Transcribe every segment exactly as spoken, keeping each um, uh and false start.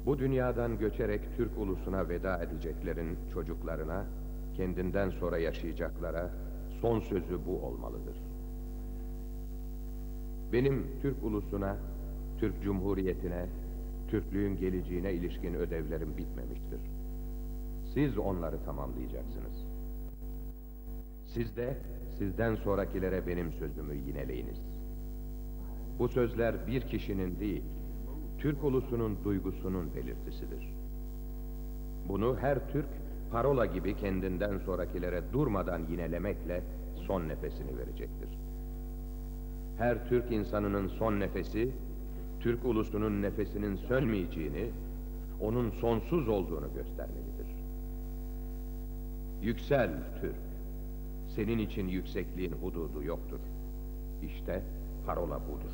Bu dünyadan göçerek Türk ulusuna veda edeceklerin çocuklarına, kendinden sonra yaşayacaklara son sözü bu olmalıdır. Benim Türk ulusuna, Türk Cumhuriyeti'ne, Türklüğün geleceğine ilişkin ödevlerim bitmemiştir. Siz onları tamamlayacaksınız. Siz de sizden sonrakilere benim sözümü yineleyiniz. Bu sözler bir kişinin değil, Türk ulusunun duygusunun belirtisidir. Bunu her Türk, parola gibi kendinden sonrakilere durmadan yinelemekle son nefesini verecektir. Her Türk insanının son nefesi, Türk ulusunun nefesinin sönmeyeceğini, onun sonsuz olduğunu göstermelidir. Yüksel Türk, senin için yüksekliğin hududu yoktur. İşte parola budur.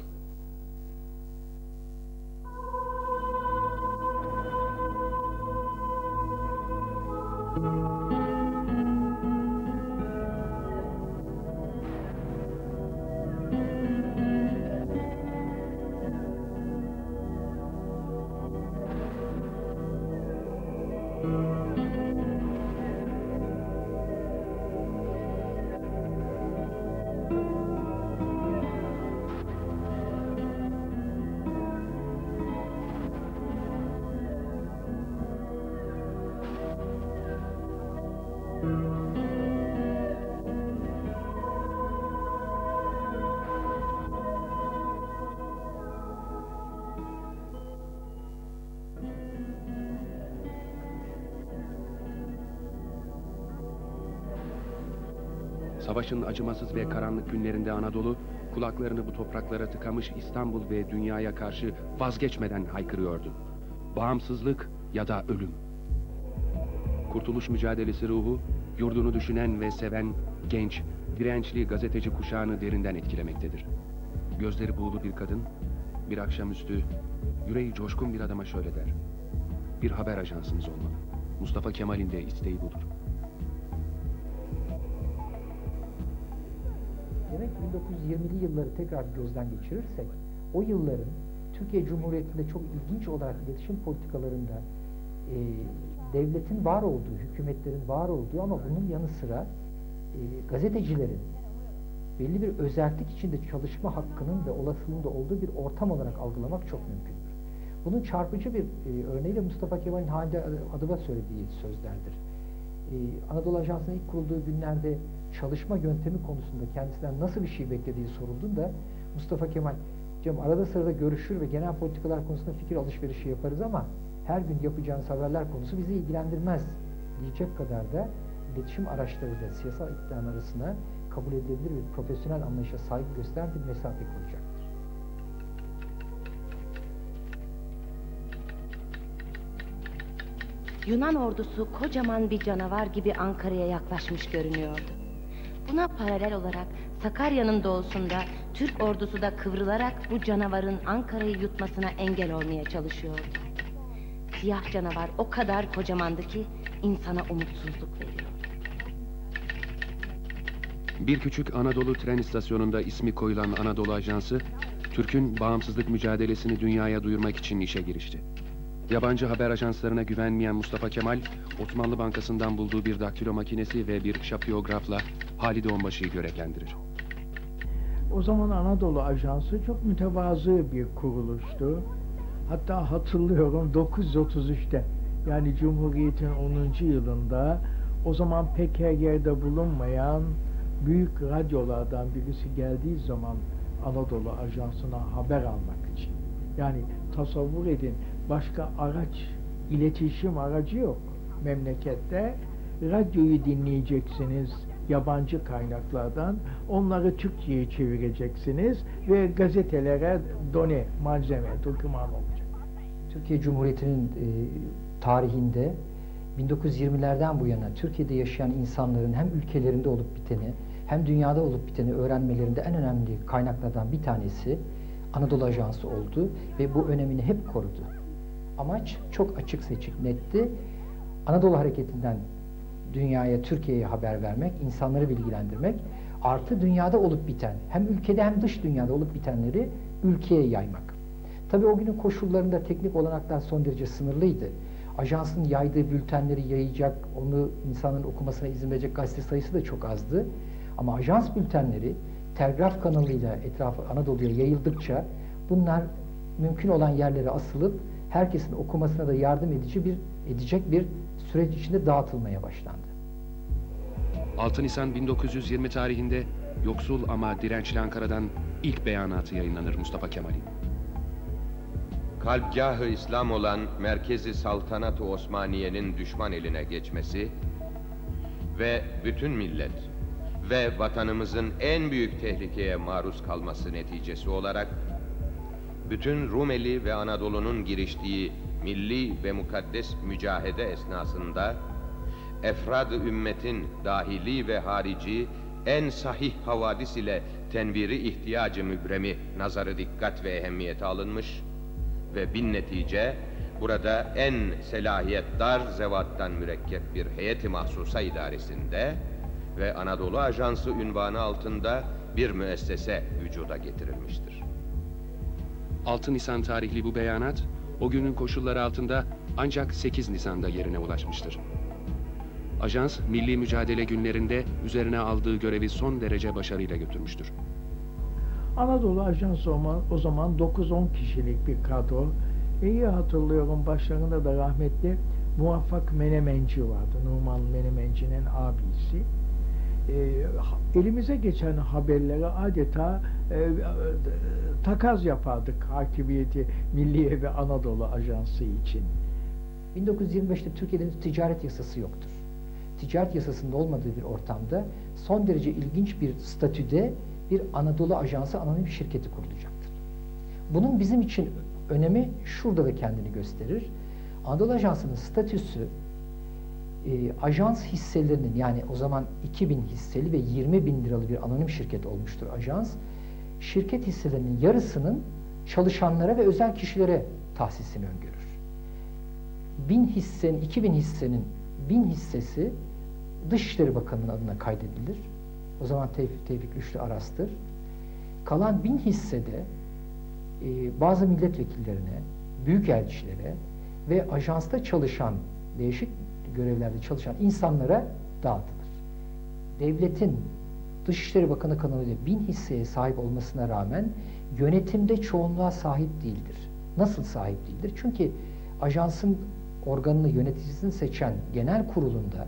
Savaşın acımasız ve karanlık günlerinde Anadolu, kulaklarını bu topraklara tıkamış İstanbul ve dünyaya karşı vazgeçmeden haykırıyordu. Bağımsızlık ya da ölüm. Kurtuluş mücadelesi ruhu, yurdunu düşünen ve seven, genç, dirençli gazeteci kuşağını derinden etkilemektedir. Gözleri buğulu bir kadın, bir akşamüstü, yüreği coşkun bir adama şöyle der: "Bir haber ajansımız olmalı. Mustafa Kemal'in de isteği budur." Demek ki bin dokuz yüz yirmili yılları tekrar gözden geçirirsek, o yılların Türkiye Cumhuriyeti'nde çok ilginç olarak iletişim politikalarında e, devletin var olduğu, hükümetlerin var olduğu ama bunun yanı sıra e, gazetecilerin belli bir özerklik içinde çalışma hakkının ve olasılığında olduğu bir ortam olarak algılamak çok mümkündür. Bunun çarpıcı bir e, örneği de Mustafa Kemal'in Hande Adıva söylediği sözlerdir. Ee, Anadolu Ajansı'nın ilk kurulduğu günlerde çalışma yöntemi konusunda kendisinden nasıl bir şey beklediği sorulduğunda Mustafa Kemal, "Cem, arada sırada görüşür ve genel politikalar konusunda fikir alışverişi yaparız ama her gün yapacağınız haberler konusu bizi ilgilendirmez" diyecek kadar da iletişim araçlarıyla siyasal iktidarın arasına kabul edilebilir bir profesyonel anlayışa saygı gösteren bir mesafe koyacaktır. Yunan ordusu kocaman bir canavar gibi Ankara'ya yaklaşmış görünüyordu. Buna paralel olarak Sakarya'nın doğusunda Türk ordusu da kıvrılarak bu canavarın Ankara'yı yutmasına engel olmaya çalışıyordu. Siyah canavar o kadar kocamandı ki insana umutsuzluk veriyordu. Bir küçük Anadolu tren istasyonunda ismi koyulan Anadolu Ajansı, Türk'ün bağımsızlık mücadelesini dünyaya duyurmak için işe girişti. Yabancı haber ajanslarına güvenmeyen Mustafa Kemal, Osmanlı Bankası'ndan bulduğu bir daktilo makinesi ve bir şapiyografla Halide Onbaşı'yı görevlendirir. O zaman Anadolu Ajansı çok mütevazı bir kuruluştu. Hatta hatırlıyorum dokuz yüz otuz üçte, yani Cumhuriyet'in onuncu yılında, o zaman pek her yerde bulunmayan büyük radyolardan birisi geldiği zaman Anadolu Ajansı'na haber almak için. Yani tasavvur edin, başka araç, iletişim aracı yok memlekette. Radyoyu dinleyeceksiniz yabancı kaynaklardan, onları Türkçe'ye çevireceksiniz ve gazetelere done, malzeme, doküman olacak. Türkiye Cumhuriyeti'nin e, tarihinde bin dokuz yüz yirmilerden bu yana Türkiye'de yaşayan insanların hem ülkelerinde olup biteni hem dünyada olup biteni öğrenmelerinde en önemli kaynaklardan bir tanesi Anadolu Ajansı oldu ve bu önemini hep korudu. Amaç çok açık seçik netti. Anadolu Hareketi'nden dünyaya, Türkiye'ye haber vermek, insanları bilgilendirmek, artı dünyada olup biten, hem ülkede hem dış dünyada olup bitenleri ülkeye yaymak. Tabii o günün koşullarında teknik olanaklar son derece sınırlıydı. Ajansın yaydığı bültenleri yayacak, onu insanın okumasına izin verecek gazete sayısı da çok azdı. Ama ajans bültenleri telgraf kanalıyla etrafı Anadolu'ya yayıldıkça bunlar mümkün olan yerlere asılıp herkesin okumasına da yardım edici bir edecek bir süreç içinde dağıtılmaya başlandı. altı Nisan bin dokuz yüz yirmi tarihinde yoksul ama dirençli Ankara'dan ilk beyanatı yayınlanır Mustafa Kemal'in. Kalpgâh-ı İslam olan Merkezi Saltanat-ı Osmaniye'nin düşman eline geçmesi ve bütün millet ve vatanımızın en büyük tehlikeye maruz kalması neticesi olarak bütün Rumeli ve Anadolu'nun giriştiği milli ve mukaddes mücahede esnasında efrad-ı ümmetin dahili ve harici en sahih havadis ile tenviri ihtiyacı mübremi nazarı dikkat ve ehemmiyete alınmış ve bin netice burada en selahiyetdar zevattan mürekkep bir heyeti mahsusa idaresinde ve Anadolu Ajansı ünvanı altında bir müessese vücuda getirilmiştir. altı Nisan tarihli bu beyanat, o günün koşulları altında ancak sekiz Nisan'da yerine ulaşmıştır. Ajans, milli mücadele günlerinde üzerine aldığı görevi son derece başarıyla götürmüştür. Anadolu Ajansı o zaman dokuz on kişilik bir kadro. İyi hatırlıyorum, başlarında da rahmetli Muvaffak Menemenci vardı. Numan Menemenci'nin abisi. E, elimize geçen haberleri adeta e, e, takaz yapardık hakimiyeti Milliye ve Anadolu Ajansı için. bin dokuz yüz yirmi beşte Türkiye'de ticaret yasası yoktur. Ticaret yasasının olmadığı bir ortamda son derece ilginç bir statüde bir Anadolu Ajansı anonim şirketi kurulacaktır. Bunun bizim için önemi şurada da kendini gösterir. Anadolu Ajansı'nın statüsü e, ajans hisselerinin, yani o zaman iki bin hisseli ve yirmi bin liralı bir anonim şirket olmuştur ajans. Şirket hisselerinin yarısının çalışanlara ve özel kişilere tahsisini öngörür. bin hissenin, iki bin hissenin bin hissesi Dışişleri Bakanı'nın adına kaydedilir. O zaman Tevfik, Tevfik Rüştü Aras'tır. Kalan bin hissede e, bazı milletvekillerine, büyükelçilere ve ajansta çalışan, değişik görevlerde çalışan insanlara dağıtılır. Devletin Dışişleri Bakanı kanalıyla bin hisseye sahip olmasına rağmen yönetimde çoğunluğa sahip değildir. Nasıl sahip değildir? Çünkü ajansın organını, yöneticisini seçen genel kurulunda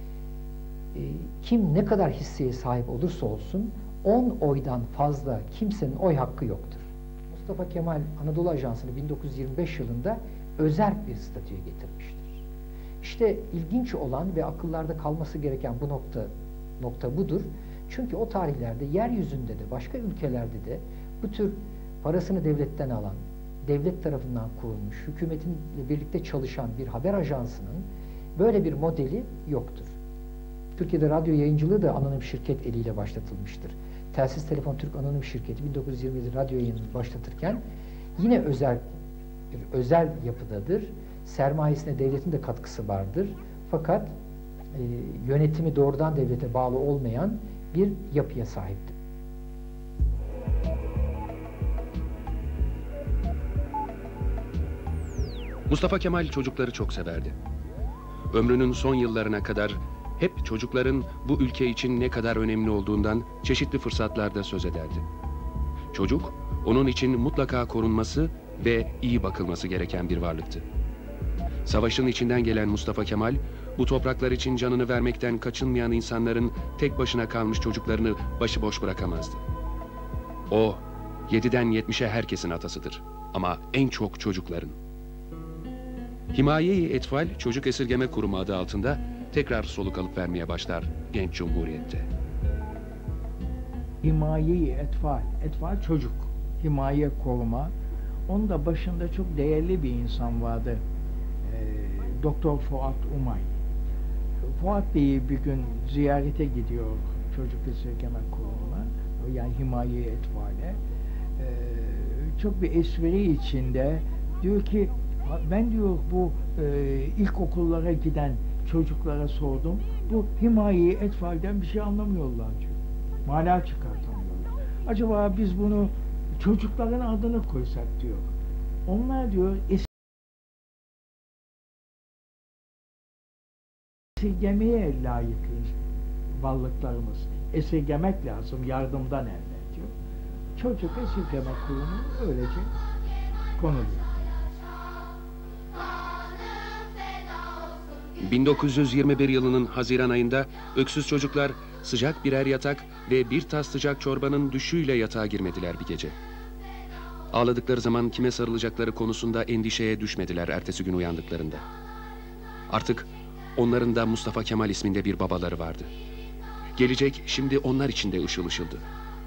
e, kim ne kadar hisseye sahip olursa olsun on oydan fazla kimsenin oy hakkı yoktur. Mustafa Kemal Anadolu Ajansı'nı bin dokuz yüz yirmi beş yılında özerk bir statüye getirmiştir. İşte ilginç olan ve akıllarda kalması gereken bu nokta nokta budur. Çünkü o tarihlerde yeryüzünde de başka ülkelerde de bu tür parasını devletten alan, devlet tarafından kurulmuş, hükümetinle birlikte çalışan bir haber ajansının böyle bir modeli yoktur. Türkiye'de radyo yayıncılığı da anonim şirket eliyle başlatılmıştır. Telsiz Telefon Türk Anonim Şirketi bin dokuz yüz yirmi yedi radyo yayınını başlatırken yine özel bir özel yapıdadır. Sermayesine devletin de katkısı vardır. Fakat e, yönetimi doğrudan devlete bağlı olmayan bir yapıya sahiptir. Mustafa Kemal çocukları çok severdi. Ömrünün son yıllarına kadar hep çocukların bu ülke için ne kadar önemli olduğundan çeşitli fırsatlarda söz ederdi. Çocuk, onun için mutlaka korunması ve iyi bakılması gereken bir varlıktı. Savaşın içinden gelen Mustafa Kemal, bu topraklar için canını vermekten kaçınmayan insanların tek başına kalmış çocuklarını başıboş bırakamazdı. O, yediden yetmişe herkesin atasıdır ama en çok çocukların. Himaye-i Etfal Çocuk Esirgeme Kurumu adı altında tekrar soluk alıp vermeye başlar genç cumhuriyette. Himaye-i Etfal, Etfal çocuk, himaye, koruma. Onun da başında çok değerli bir insan vardı. Ee, Doktor Fuat Umay. Fuat Bey'i bir gün ziyarete gidiyor Çocuk Esirgeme Kurumu'na, yani Himaye-i Etfal'e. Ee, çok bir espri içinde diyor ki, ben diyor bu e, ilkokullara giden çocuklara sordum, bu Himaye-i Etfal'den bir şey anlamıyorlar diyor. Mana çıkartamıyorlar. Acaba biz bunu çocukların adını koysak diyor. Onlar diyor esirgemeye layık varlıklarımız. Esirgemek lazım yardımdan evvel diyor. Çocuk esirgeme kurumu öylece konuluyor. bin dokuz yüz yirmi bir yılının Haziran ayında öksüz çocuklar sıcak birer yatak ve bir tas sıcak çorbanın düşüğüyle yatağa girmediler bir gece. Ağladıkları zaman kime sarılacakları konusunda endişeye düşmediler ertesi gün uyandıklarında. Artık onların da Mustafa Kemal isminde bir babaları vardı. Gelecek şimdi onlar için de ışıl ışıldı.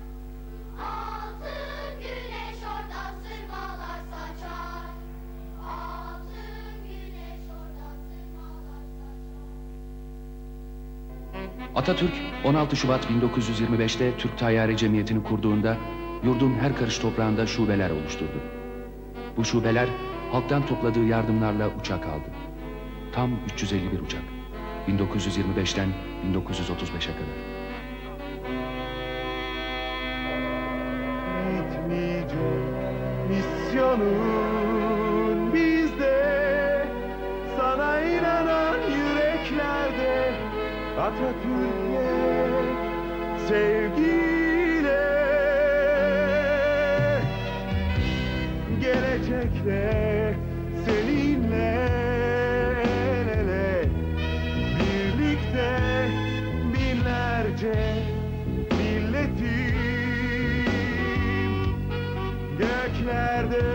Atatürk on altı Şubat bin dokuz yüz yirmi beş'te Türk Tayyare Cemiyeti'ni kurduğunda yurdun her karış toprağında şubeler oluşturdu. Bu şubeler halktan topladığı yardımlarla uçak aldı. Tam üç yüz elli bir uçak. bin dokuz yüz yirmi beş'ten bin dokuz yüz otuz beş'e kadar. Bitmeyecek misyonun bizde, sana inanan yüreklerde, Atatürk'le, sevgiyle, gelecekle, seninle el ele, birlikte binlerce milletim göklerde.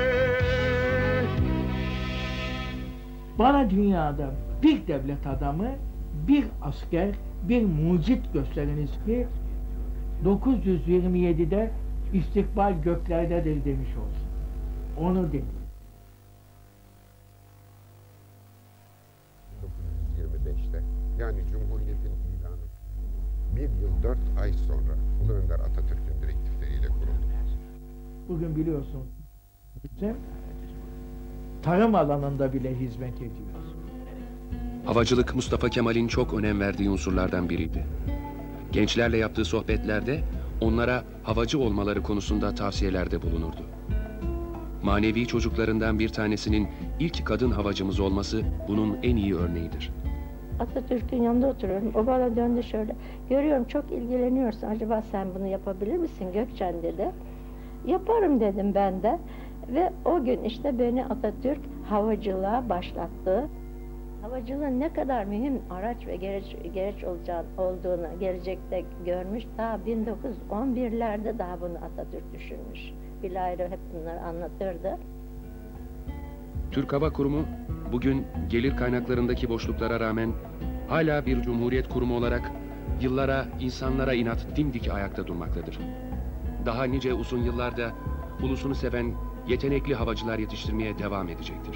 Bana dünyada bir devlet adamı, bir asker, bir mucit gösteriniz ki dokuz yüz yirmi yedi'de istikbal göklerdedir demiş olsun. Onu dedim. bin dokuz yüz yirmi beş'te yani Cumhuriyet'in ilanı bir yıl dört ay sonra Ulu Önder Atatürk'ün direktifleriyle kuruldu. Bugün biliyorsun bizim tarım alanında bile hizmet ediyoruz. Havacılık Mustafa Kemal'in çok önem verdiği unsurlardan biriydi. Gençlerle yaptığı sohbetlerde onlara havacı olmaları konusunda tavsiyelerde bulunurdu. Manevi çocuklarından bir tanesinin ilk kadın havacımız olması bunun en iyi örneğidir. Atatürk'ün yanında oturuyorum. O bana döndü şöyle. Görüyorum çok ilgileniyorsun. Acaba sen bunu yapabilir misin Gökçen dedi. Yaparım dedim ben de. Ve o gün işte beni Atatürk havacılığa başlattı. Havacılığın ne kadar mühim araç ve gereç, gereç olacağı, olduğunu gelecekte görmüş. Daha bin dokuz yüz on bir'lerde daha bunu Atatürk düşünmüş. Bilahare hep bunları anlatırdı. Türk Hava Kurumu bugün gelir kaynaklarındaki boşluklara rağmen hala bir cumhuriyet kurumu olarak yıllara, insanlara inat dimdik ayakta durmaktadır. Daha nice uzun yıllarda ulusunu seven yetenekli havacılar yetiştirmeye devam edecektir.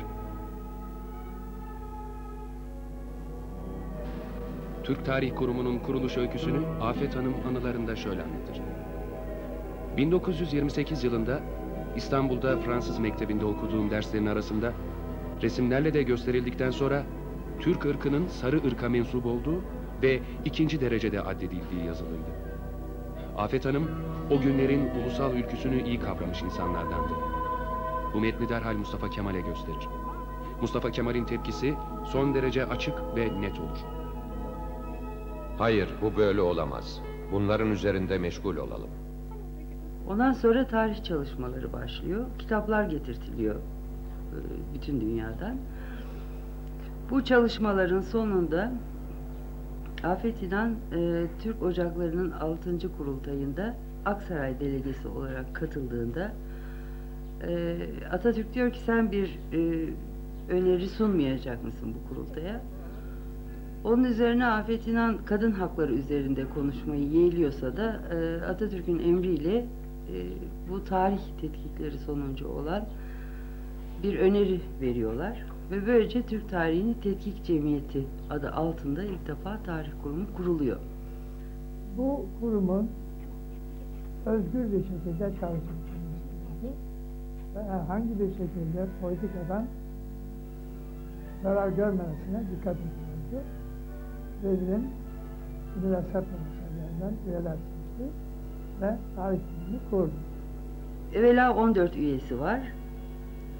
Türk Tarih Kurumu'nun kuruluş öyküsünü Afet Hanım anılarında şöyle anlatır. bin dokuz yüz yirmi sekiz yılında İstanbul'da Fransız mektebinde okuduğum derslerin arasında resimlerle de gösterildikten sonra Türk ırkının sarı ırka mensup olduğu ve ikinci derecede addedildiği yazılıydı. Afet Hanım o günlerin ulusal ülküsünü iyi kavramış insanlardandı. Bu metni derhal Mustafa Kemal'e gösterir. Mustafa Kemal'in tepkisi son derece açık ve net olur. Hayır, bu böyle olamaz. Bunların üzerinde meşgul olalım. Ondan sonra tarih çalışmaları başlıyor. Kitaplar getirtiliyor bütün dünyadan. Bu çalışmaların sonunda Afet İnan e, Türk Ocakları'nın altıncı kurultayında Aksaray delegesi olarak katıldığında e, Atatürk diyor ki sen bir e, öneri sunmayacak mısın bu kurultaya? Onun üzerine Afet İnan kadın hakları üzerinde konuşmayı yeğliyorsa da e, Atatürk'ün emriyle e, bu tarih tetkikleri sonucu olan bir öneri veriyorlar. Ve böylece Türk Tarihini Tetkik Cemiyeti adı altında ilk defa tarih kurumu kuruluyor. Bu kurumun özgür bir şekilde çalışması ve herhangi bir şekilde politikadan zarar görmemesine dikkat edildi. Ve bizim üniversite profesörlerinden üyeler seçti ve tarih kurumunu kurdu. Evvela on dört üyesi var.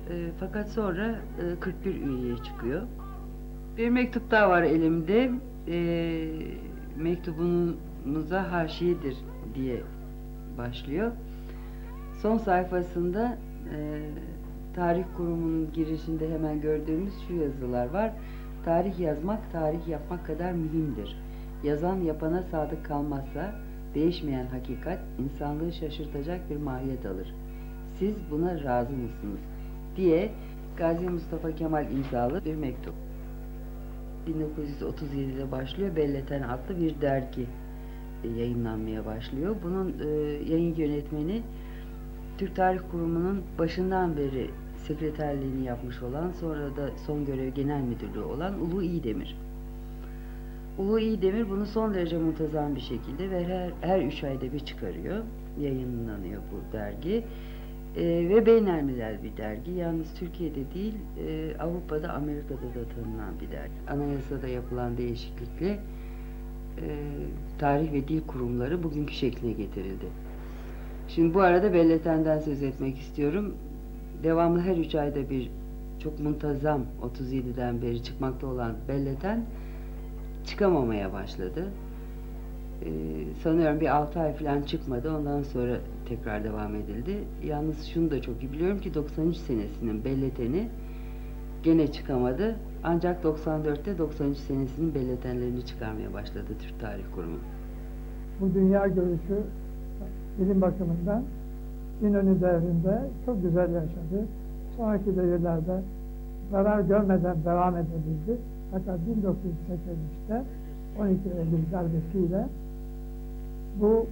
E, fakat sonra e, kırk bir üyeye çıkıyor. Bir mektup daha var elimde. E, mektubunuza haşiyedir diye başlıyor. Son sayfasında e, Tarih Kurumu'nun girişinde hemen gördüğümüz şu yazılar var. Tarih yazmak, tarih yapmak kadar mühimdir. Yazan yapana sadık kalmazsa, değişmeyen hakikat insanlığı şaşırtacak bir mahiyet alır. Siz buna razı mısınız? Diye Gazi Mustafa Kemal imzalı bir mektup. bin dokuz yüz otuz yedi'de başlıyor. Belleten adlı bir dergi yayınlanmaya başlıyor. Bunun e, yayın yönetmeni Türk Tarih Kurumu'nun başından beri sekreterliğini yapmış olan, sonra da son görev genel müdürlüğü olan Ulu İydemir. Ulu İydemir bunu son derece muntazam bir şekilde ve her, her üç ayda bir çıkarıyor. Yayınlanıyor bu dergi. Ee, ve beynelmilel bir dergi. Yalnız Türkiye'de değil, e, Avrupa'da, Amerika'da da tanınan bir dergi. Anayasada yapılan değişiklikle e, Tarih ve Dil Kurumları bugünkü şekline getirildi. Şimdi bu arada Belleten'den söz etmek istiyorum. Devamlı her üç ayda bir çok muntazam otuz yedi'den beri çıkmakta olan Belleten çıkamamaya başladı. Ee, sanıyorum bir altı ay falan çıkmadı. Ondan sonra tekrar devam edildi. Yalnız şunu da çok iyi biliyorum ki doksan üç senesinin Belleten'i gene çıkamadı. Ancak doksan dört'te doksan üç senesinin Belletenlerini çıkarmaya başladı Türk Tarih Kurumu. Bu dünya görüşü bilim bakımından İnönü devrinde çok güzel yaşadı. Sonraki devirlerde zarar görmeden devam edebildi. Fakat bin dokuz yüz seksen üç'te on iki Eylül darbesiyle bu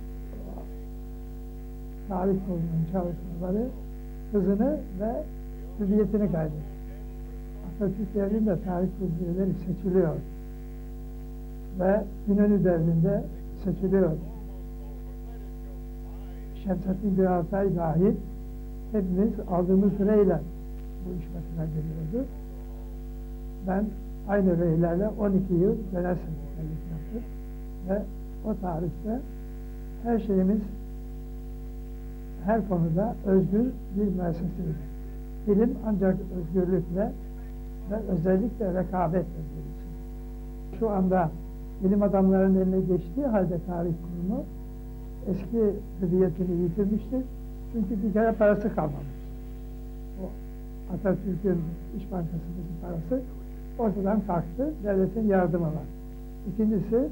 tarih kurulunun çalışmaları hızını ve hüviyetini kaybetti. Atatürk devrinde tarih kurulu üyeleri seçiliyor ve İnönü devrinde seçiliyor. Şemsettin Gülaltay dahil hepimiz aldığımız reyle bu iş başına geliyordu. Ben aynı reylerle on iki yıl genel sekreterlik yaptım ve o tarihte her şeyimiz her konuda özgür bir müesseseydi. Bilim ancak özgürlükle ve özellikle rekabetle gelişir. Şu anda bilim adamlarının eline geçtiği halde tarih kurumu eski hüviyetini yitirmiştir. Çünkü bir kere parası kalmamış. O Atatürk'ün İş Bankası'ndaki parası ortadan kalktı. Devletin yardımı var. İkincisi,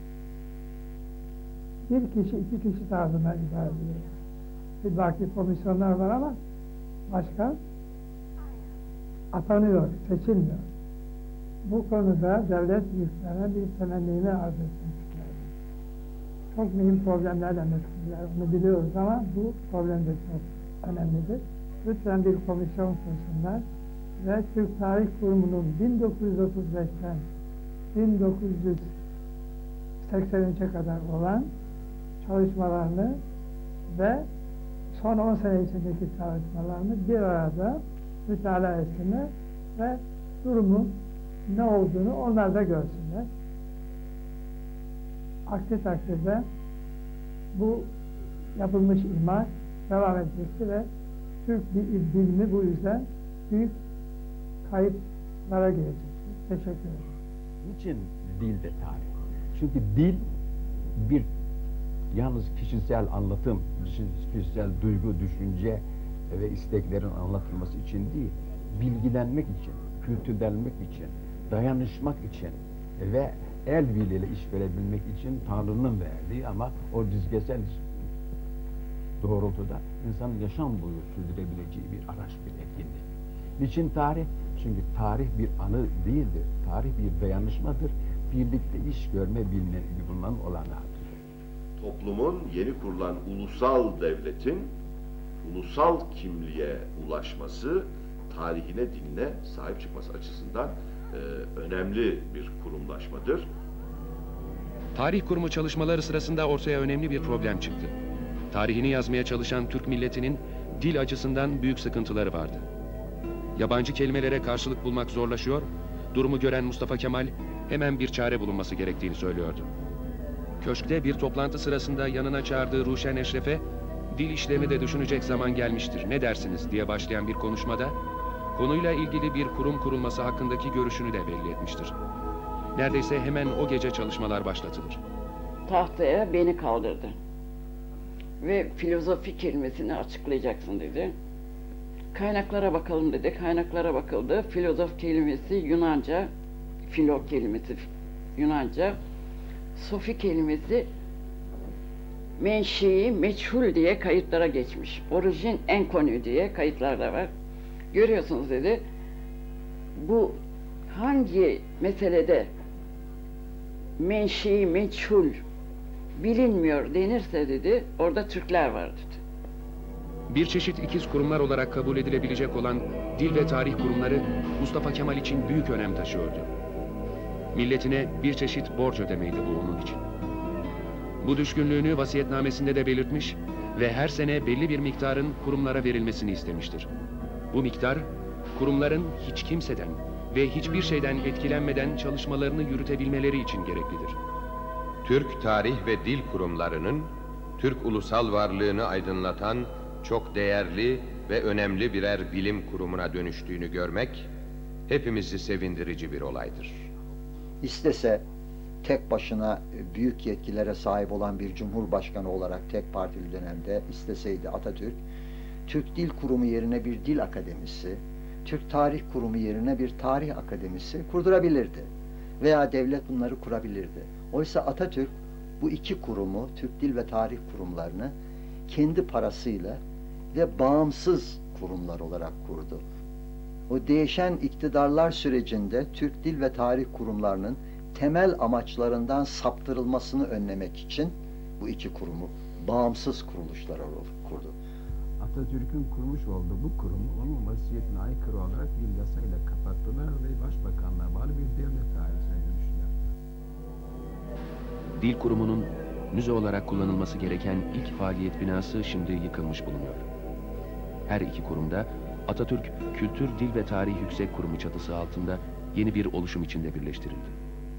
bir kişi, iki kişi tarzından ibaret ediyor. Bir baki komisyonlar var ama başkan atanıyor, seçilmiyor. Bu konuda devlet büyüklerine bir temennini arz etmek isterim. Çok mühim problemlerle meşguller, onu biliyoruz ama bu problem de çok önemlidir. Lütfen bir komisyon kursunlar ve Türk Tarih Kurumu'nun bin dokuz yüz otuz beş'ten bin dokuz yüz seksen üç'e kadar olan çalışmalarını ve son on sene içindeki çalışmalarını bir arada mütalaa etsinler ve durumun ne olduğunu onlar da görsünler. Aksi takdirde bu yapılmış ihmal devam edecektir ve Türk bilimi bu yüzden büyük kayıplara girecektir. Teşekkür ederim. Niçin dil de tarih? Çünkü dil bir yalnız kişisel anlatım, kişisel duygu, düşünce ve isteklerin anlatılması için değil, bilgilenmek için, kültürlenmek için, dayanışmak için ve el birliğiyle iş verebilmek için Tanrı'nın verdiği ama o dizgesel doğrultuda insanın yaşam boyu sürdürebileceği bir araç, bir etkinlik. Niçin tarih? Çünkü tarih bir anı değildir. Tarih bir dayanışmadır. Birlikte iş görme, bilme, bulmanın olanağıdır. Toplumun yeni kurulan ulusal devletin ulusal kimliğe ulaşması, tarihine, dinine sahip çıkması açısından e, önemli bir kurumlaşmadır. Tarih Kurumu çalışmaları sırasında ortaya önemli bir problem çıktı. Tarihini yazmaya çalışan Türk milletinin dil açısından büyük sıkıntıları vardı. Yabancı kelimelere karşılık bulmak zorlaşıyor, durumu gören Mustafa Kemal hemen bir çare bulunması gerektiğini söylüyordu. Köşkte bir toplantı sırasında yanına çağırdığı Ruşen Eşref'e dil işlerini de düşünecek zaman gelmiştir, ne dersiniz diye başlayan bir konuşmada konuyla ilgili bir kurum kurulması hakkındaki görüşünü de belli etmiştir. Neredeyse hemen o gece çalışmalar başlatılır. Tahtaya beni kaldırdı. Ve filozofi kelimesini açıklayacaksın dedi. Kaynaklara bakalım dedi. Kaynaklara bakıldı. Filozof kelimesi Yunanca, filo kelimesi Yunanca, sofi kelimesi menşei meçhul diye kayıtlara geçmiş. Orijin enkonü diye kayıtlarda var. Görüyorsunuz dedi. Bu hangi meselede menşei meçhul bilinmiyor denirse dedi, orada Türkler var dedi. Bir çeşit ikiz kurumlar olarak kabul edilebilecek olan dil ve tarih kurumları Mustafa Kemal için büyük önem taşıyordu. Milletine bir çeşit borç ödemeydi bu onun için. Bu düşkünlüğünü vasiyetnamesinde de belirtmiş ve her sene belli bir miktarın kurumlara verilmesini istemiştir. Bu miktar, kurumların hiç kimseden ve hiçbir şeyden etkilenmeden çalışmalarını yürütebilmeleri için gereklidir. Türk Tarih ve Dil Kurumlarının, Türk ulusal varlığını aydınlatan çok değerli ve önemli birer bilim kurumuna dönüştüğünü görmek, hepimizi sevindirici bir olaydır. İstese tek başına büyük yetkilere sahip olan bir cumhurbaşkanı olarak tek partili dönemde isteseydi Atatürk, Türk Dil Kurumu yerine bir dil akademisi, Türk Tarih Kurumu yerine bir tarih akademisi kurdurabilirdi. Veya devlet bunları kurabilirdi. Oysa Atatürk bu iki kurumu, Türk Dil ve Tarih Kurumlarını kendi parasıyla ve bağımsız kurumlar olarak kurdu. O değişen iktidarlar sürecinde Türk Dil ve Tarih Kurumlarının temel amaçlarından saptırılmasını önlemek için bu iki kurumu bağımsız kuruluşlar kurdu. Atatürk'ün kurmuş olduğu bu kurumu onun vasiyetine aykırı olarak bir yasayla kapattılar ve başbakanlığa bağlı bir devlet dairesine dönüştüler. Dil Kurumu'nun müze olarak kullanılması gereken ilk faaliyet binası şimdi yıkılmış bulunuyor. Her iki kurumda Atatürk Kültür, Dil ve Tarih Yüksek Kurumu çatısı altında yeni bir oluşum içinde birleştirildi.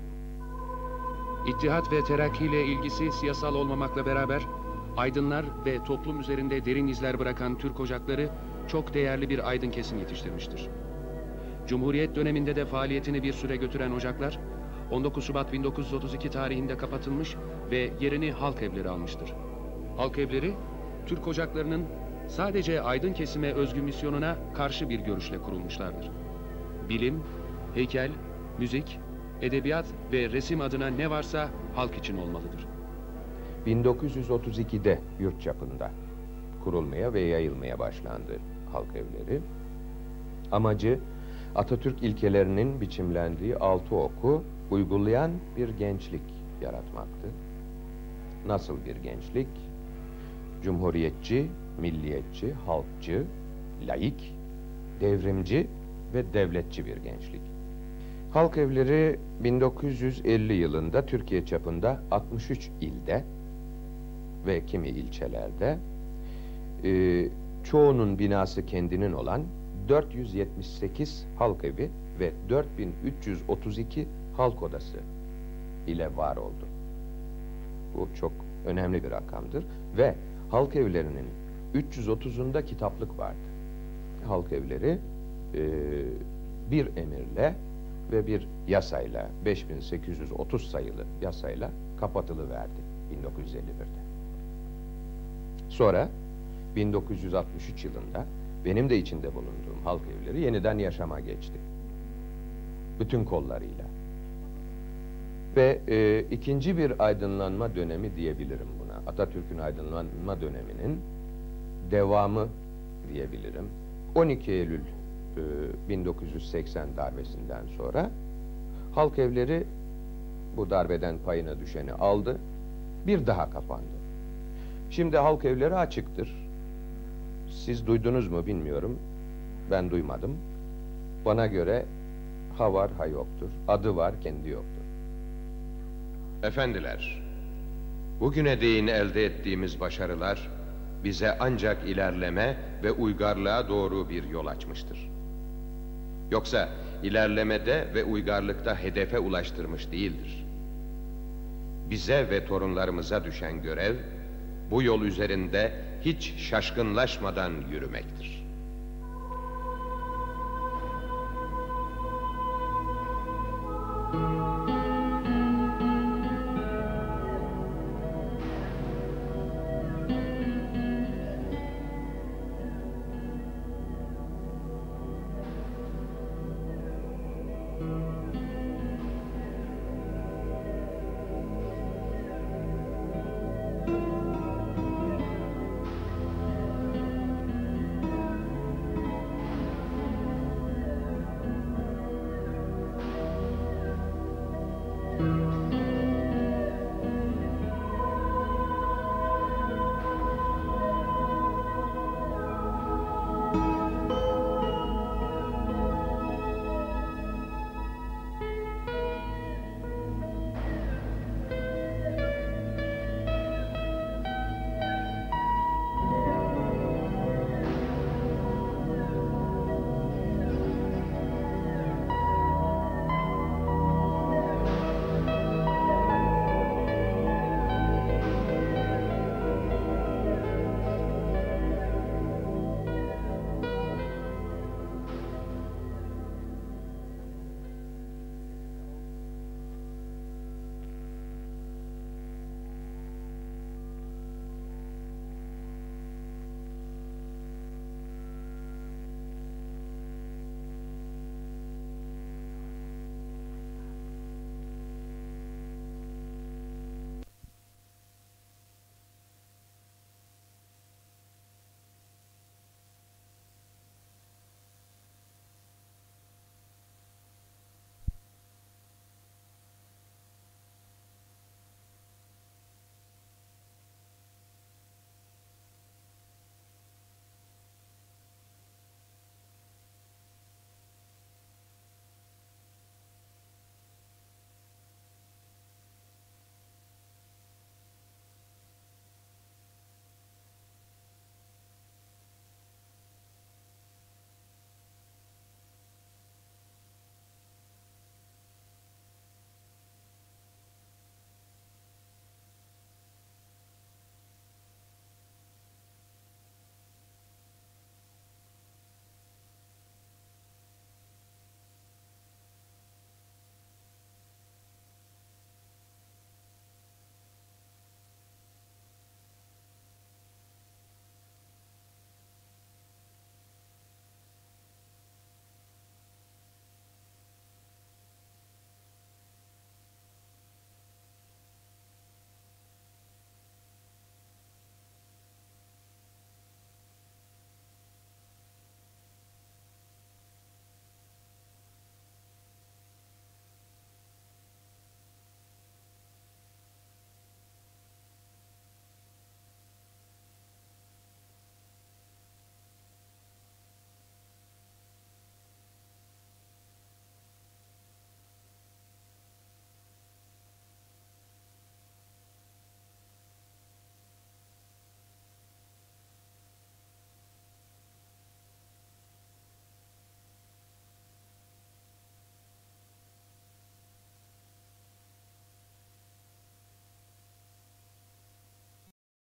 İttihat ve Terakki ile ilgisi siyasal olmamakla beraber aydınlar ve toplum üzerinde derin izler bırakan Türk ocakları çok değerli bir aydın kesim yetiştirmiştir. Cumhuriyet döneminde de faaliyetini bir süre götüren ocaklar on dokuz Şubat bin dokuz yüz otuz iki tarihinde kapatılmış ve yerini halk evleri almıştır. Halk evleri, Türk ocaklarının sadece aydın kesime özgü misyonuna karşı bir görüşle kurulmuşlardır. Bilim, heykel, müzik, edebiyat ve resim adına ne varsa halk için olmalıdır. bin dokuz yüz otuz ikide yurt çapında kurulmaya ve yayılmaya başlandı halk evleri. Amacı Atatürk ilkelerinin biçimlendiği altı oku uygulayan bir gençlik yaratmaktı. Nasıl bir gençlik? Cumhuriyetçi, milliyetçi, halkçı, laik, devrimci ve devletçi bir gençlik. Halk evleri bin dokuz yüz elli yılında Türkiye çapında altmış üç ilde ve kimi ilçelerde e, çoğunun binası kendinin olan dört yüz yetmiş sekiz halk evi ve dört bin üç yüz otuz iki halk odası ile var oldu. Bu çok önemli bir rakamdır ve halk evlerinin üç yüz otuzunda kitaplık vardı. Halk evleri e, bir emirle ve bir yasayla, beş bin sekiz yüz otuz sayılı yasayla kapatılıverdi bin dokuz yüz elli birde. Sonra bin dokuz yüz altmış üç yılında benim de içinde bulunduğum halk evleri yeniden yaşama geçti. Bütün kollarıyla. Ve e, ikinci bir aydınlanma dönemi diyebilirim buna. Atatürk'ün aydınlanma döneminin devamı diyebilirim. on iki Eylül e, bin dokuz yüz seksen darbesinden sonra halk evleri bu darbeden payına düşeni aldı. Bir daha kapandı. Şimdi halk evleri açıktır. Siz duydunuz mu bilmiyorum. Ben duymadım. Bana göre ha var ha yoktur. Adı var, kendi yoktur. Efendiler, bugüne değin elde ettiğimiz başarılar bize ancak ilerleme ve uygarlığa doğru bir yol açmıştır. Yoksa ilerlemede ve uygarlıkta hedefe ulaştırmış değildir. Bize ve torunlarımıza düşen görev, bu yol üzerinde hiç şaşkınlaşmadan yürümektir. Müzik